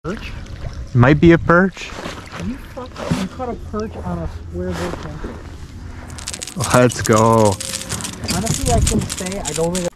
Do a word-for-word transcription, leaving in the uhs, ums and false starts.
Perch? Might be a perch. You, fuck, you caught a perch on a square boat crankbait. Let's go. Honestly, I can say I don't think